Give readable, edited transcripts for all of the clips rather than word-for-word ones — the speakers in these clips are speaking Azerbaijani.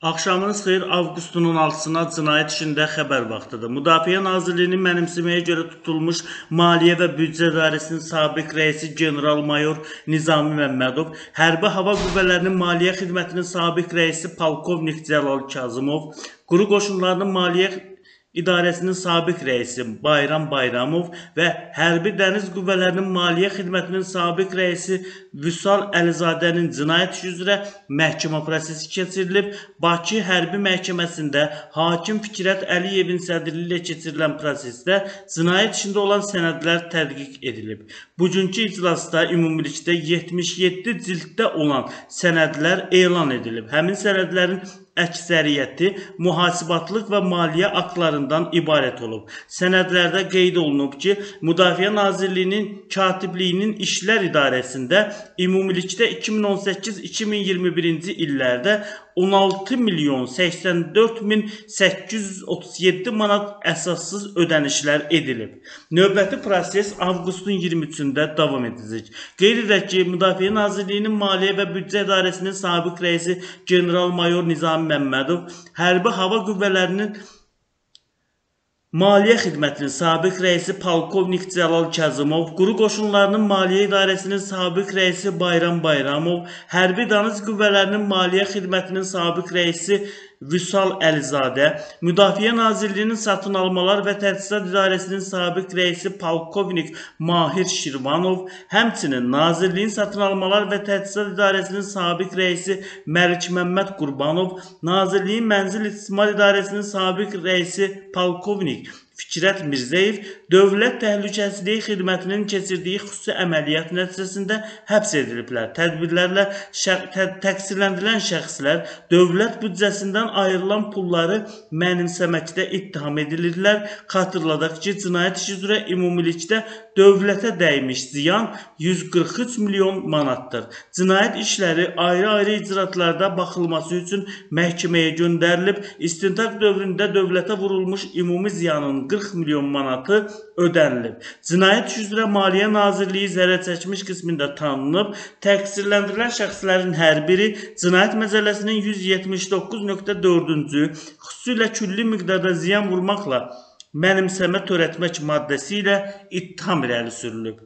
Axşamınız xeyir. Avqustun 16-sına cinayət işində xəbər vaxtıdır. Müdafiə Nazirliyinin mənimsəməyə görə tutulmuş Maliyyə və Büdcə İdarəsinin sabiq rəisi general-mayor Nizami Məmmədov, Hərbi Hava Qüvvələrinin Maliyyə Xidmətinin sabiq rəisi polkovnik Cəlal Kazımov, Quru Qoşunlarının Maliyyə İdarəsinin sabiq rəisi Bayram Bayramov və Hərbi Dəniz Qüvvələrinin Maliyyə Xidmətinin sabiq rəisi Vüsal Əlizadənin cinayət işi üzrə məhkəmə prosesi keçirilib. Bakı Hərbi Məhkəməsində hakim Fikrət Əliyevin sədrliyi ilə keçirilən prosesdə cinayət işində olan sənədlər tədqiq edilib. Bugünkü iclasda ümumilikdə 77 cilddə olan sənədlər elan edilib. Həmin sənədlərin əksəriyyəti mühasibatlıq və maliyyə aktlarından ibarət olub. Sənədlərdə qeyd olunub ki, Müdafiə Nazirliyinin Katibliyinin İşlər İdarəsində ümumilikdə 2018-2021-ci illərdə 16 milyon 84 min 837 manat əsassız ödənişlər edilib. Növbəti proses avqustun 23-də davam edəcək. Qeyd edək ki, Müdafiə Nazirliyinin Maliyyə və Büdcə İdarəsinin sabiq rəisi general-mayor Nizami Məmmədov, Hərbi Hava Qüvvələrinin Maliyyə Xidmətinin sabiq rəisi polkovnik Cəlal Kazımov, Quru Qoşunlarının Maliyyə İdarəsinin sabiq rəisi Bayram Bayramov, Hərbi Dəniz Qüvvələrinin Maliyyə Xidmətinin sabiq rəisi Vüsal Əlizadə, Müdafiə Nazirliyinin Satın Almalar və Təchizat İdarəsinin sabiq rəisi polkovnik Mahir Şirvanov, həmçinin Nazirliyin Satın Almalar və Təchizat İdarəsinin sabiq rəisi Məlik Məmməd Qurbanov, Nazirliyin Mənzil İstismar İdarəsinin sabiq rəisi polkovnik Fikrət Mirzəyev Dövlət Təhlükəsizliyi Xidmətinin keçirdiyi xüsusi əməliyyat nəticəsində həbs ediliblər. Tədbirlərlə təqsirləndirilən şəxslər dövlət büdcəsindən ayrılan pulları mənimsəməkdə ittiham edilirlər. Xatırladaq ki, cinayət işi üzrə ümumilikdə dövlətə dəymiş ziyan 143 milyon manatdır. Cinayət işləri ayrı-ayrı icraatlarda baxılması üçün məhkəməyə göndərilib. İstintaq dövründə dövlətə vurulmuş ümumi ziyanın 40 milyon manatı ödənilib. Cinayət işi üzrə Maliyyə Nazirliyi zərər çəkmiş qismində tanınıb. Təqsirləndirilən şəxslərin hər biri Cinayət Məcəlləsinin 179.4-cü xüsusilə külli miqdarda ziyan vurmaqla mənimsəmə törətmək maddəsi ilə ittiham irəli sürülüb.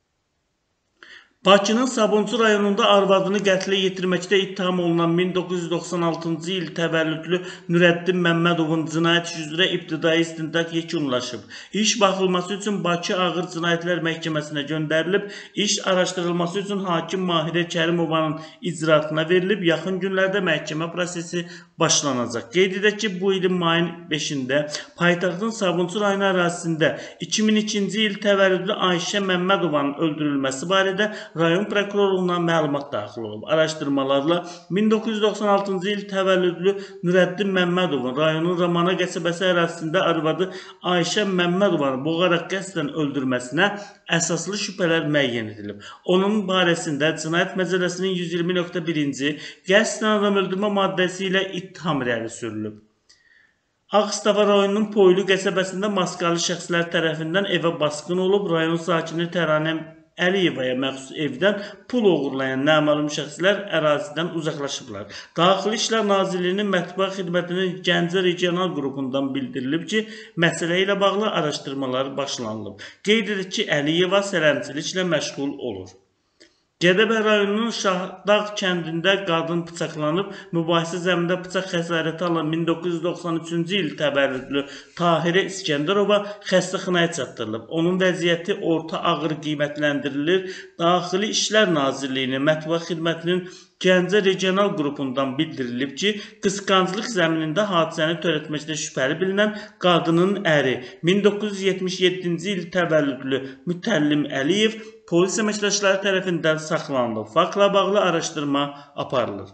Bakının Sabunçu rayonunda arvadını qətlə yetirməkdə ittiham olunan 1996-cı il təvəllüdlü Nürəddin Məmmədovun cinayət işi üzrə ibtidai istintaq yekunlaşıb. İş baxılması üçün Bakı Ağır Cinayətlər Məhkəməsinə göndərilib. İş araşdırılması üçün hakim Mahirə Kərimovanın icraatına verilib. Yaxın günlərdə məhkəmə prosesi başlanacaq. Qeyd edək ki, bu ilin mayın 5-də paytaxtın Sabunçu rayonu ərazisində 2002-ci il təvəllüdlü Ayşə Məmmədovanın öldürülməsi barədə rayon prokurorluğuna məlumat daxil olub. Araşdırmalarla 1996-cı il təvəllüdlü Nürəddin Məmmədovun rayonun Ramana qəsəbəsi ərazisində arvadı Ayşə Məmmədovanı boğaraq qəsdən öldürməsinə əsaslı şübhələr müəyyən edilib. Onun barəsində Cinayət Məcəlləsinin 120.1-ci qəsdən adam öldürmə maddəsi ilə ittiham irəli sürülüb. Ağstafa rayonunun Poylu qəsəbəsində maskalı şəxslər tərəfindən evə basqın olub. Rayon sakini Təranə Əliyevaya məxsus evdən pul uğurlayan naməlum şəxslər ərazidən uzaqlaşıblar. Daxili İşlər Nazirliyinin Mətbuat Xidmətinin Gəncə regional qrupundan bildirilib ki, məsələ ilə bağlı araşdırmalar başlanılıb. Qeyd edir ki, Əliyeva sərəncəliklə məşğul olur. Gədəbəy rayonunun Şahdağ kəndində qadın bıçaqlanıb, mübahisə zəmində bıçaq xəsarəti alan 1993-cü il təvəllüdlü Tahirə İskəndərova xəstəxanaya çatdırılıb. Onun vəziyyəti orta ağır qiymətləndirilir. Daxili İşlər Nazirliyinin Mətbuat Xidmətinin Gəncə regional qrupundan bildirilib ki, qısqanclıq zəminində hadisəni törətməkdə şübhəli bilinən qadının əri 1977-ci il təvəllüdlü Mütəllim Əliyev polis əməkdaşları tərəfindən saxlanılıb. Faktla bağlı araşdırma aparılır.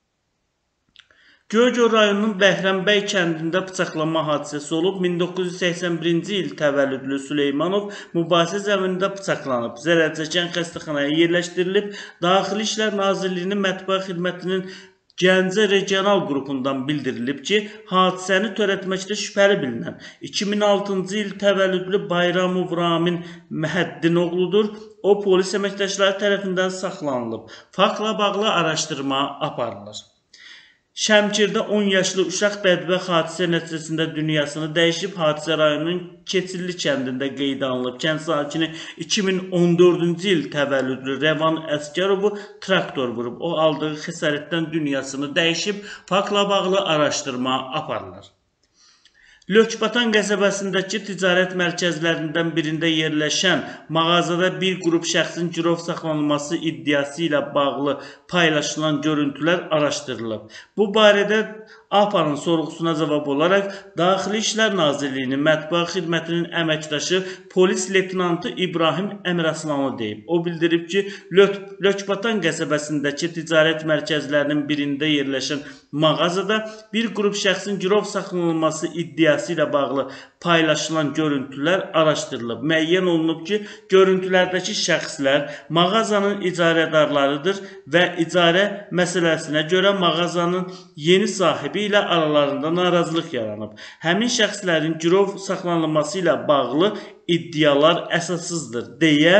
Göygöl rayonunun Bəhrəmbəy kəndində bıçaqlanma hadisəsi olub. 1981-ci il təvəllüdlü Süleymanov mübahisə zəminində bıçaqlanıb. Zərər çəkən xəstəxanaya yerləşdirilib. Daxili İşlər Nazirliyinin Mətbuat Xidmətinin Gəncə regional qrupundan bildirilib ki, hadisəni törətməkdə şübhəli bilinən 2006-cı il təvəllüdlü Bayramov Ramin Məhəddin oğludur. O, polis əməkdaşları tərəfindən saxlanılıb. Faktla bağlı araşdırma aparılır. Şəmkirdə 10 yaşlı uşaq bədbəxt hadisə nəticəsində dünyasını dəyişib. Hadisə rayonunun Keçilli kəndində qeydə alınıb. Kənd sakini 2014-cü il təvəllüdlü Rəvan Əsgərovu traktor vurub. O aldığı xəsarətdən dünyasını dəyişib. Faktla bağlı araşdırma aparılır. Lökbatan qəsəbəsindəki ticarət mərkəzlərindən birində yerləşən mağazada bir qrup şəxsin girov saxlanılması iddiası ilə bağlı paylaşılan görüntülər araşdırılıb. Bu barədə APA'nın sorğusuna cavab olaraq Daxili İşlər Nazirliyinin Mətbuat Xidmətinin əməkdaşı polis leytenantı İbrahim Əmiraslanlı deyib. O bildirib ki, Lökbatan qəsəbəsindəki ticarət mərkəzlərinin birində yerləşən mağazada bir qrup şəxsin girov saxlanılması iddiası ilə bağlı paylaşılan görüntülər araşdırılıb. Müəyyən olunub ki, görüntülərdəki şəxslər mağazanın icarədarlarıdır və icarə məsələsinə görə mağazanın yeni sahibi ilə aralarında narazılıq yaranıb. Həmin şəxslərin girov saxlanılması ilə bağlı iddialar əsassızdır, deyə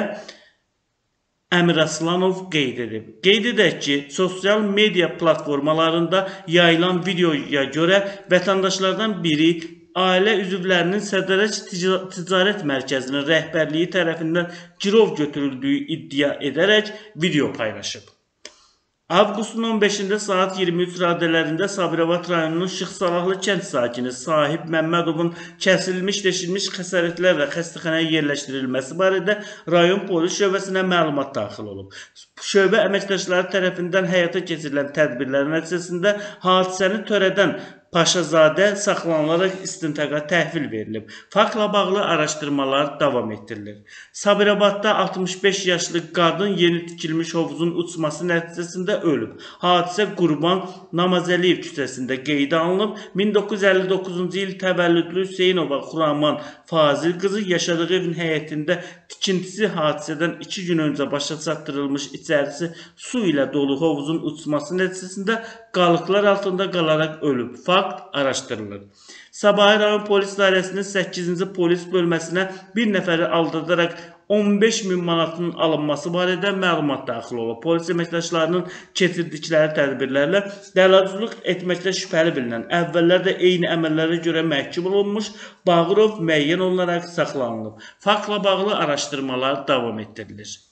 Əmiraslanov qeyd edib. Qeyd edək ki, sosial media platformalarında yayılan videoya görə vətəndaşlardan biri ailə üzvlərinin Sədərək Ticarət Mərkəzinin rəhbərliyi tərəfindən girov götürüldüyü iddia edərək video paylaşıb. Avqustun 15-də saat 23 radələrində Sabirabad rayonunun Şıxsalahlı kənd sakini Sahib Məmmədovun kəsilmiş, deşilmiş xəsarətlərlə xəstəxanaya yerləşdirilməsi barədə rayon polis şöbəsinə məlumat daxil olub. Şöbə əməkdaşları tərəfindən həyata keçirilən tədbirlər nəticəsində hadisəni törədən Paşazadə saxlanılaraq istintaqa təhvil verilib. Faktla bağlı araşdırmalar davam etdirilir. Sabirabadda 65 yaşlı qadın yeni tikilmiş hovuzun uçması nəticəsində ölüb. Hadisə Qurban Namazəliyev küçəsində qeydə alınıb. 1959-cu il təvəllüdlü Hüseynova Xuraman Fazil qızı yaşadığı evin həyətində tikintisi hadisədən 2 gün öncə başa çatdırılmış içərisi su ilə dolu hovuzun uçması nəticəsində qalıqlar altında qalaraq ölüb. Fakt araşdırılır. Sabahı rayon polis dairəsinin 8-ci polis bölməsinə bir nəfəri aldadaraq 15.000 manatının alınması barədə məlumat daxil olub. Polis əməkdaşlarının keçirdikləri tədbirlərlə dələduzluq etməkdə şübhəli bilinən, əvvəllər də eyni əməllərə görə məhkum olunmuş Bağırov müəyyən olunaraq saxlanılıb. Faktla bağlı araşdırmalar davam etdirilir.